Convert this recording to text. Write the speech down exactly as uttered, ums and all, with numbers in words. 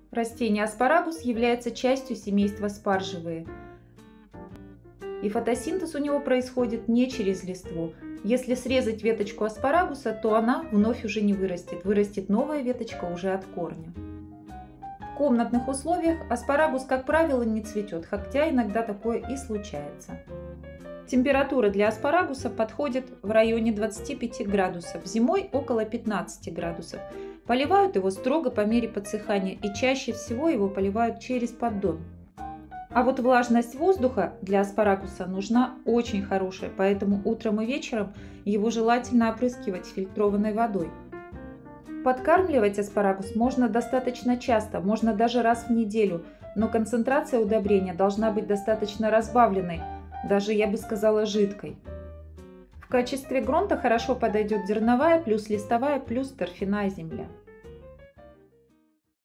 Растение аспарагус является частью семейства спаржевые, и фотосинтез у него происходит не через листву. Если срезать веточку аспарагуса, то она вновь уже не вырастет, вырастет новая веточка уже от корня. В комнатных условиях аспарагус, как правило, не цветет, хотя иногда такое и случается. Температура для аспарагуса подходит в районе двадцати пяти градусов, зимой около пятнадцати градусов. Поливают его строго по мере подсыхания и чаще всего его поливают через поддон. А вот влажность воздуха для аспарагуса нужна очень хорошая, поэтому утром и вечером его желательно опрыскивать фильтрованной водой. Подкармливать аспарагус можно достаточно часто, можно даже раз в неделю, но концентрация удобрения должна быть достаточно разбавленной, даже я бы сказала жидкой. В качестве грунта хорошо подойдет зерновая плюс листовая плюс торфяная земля.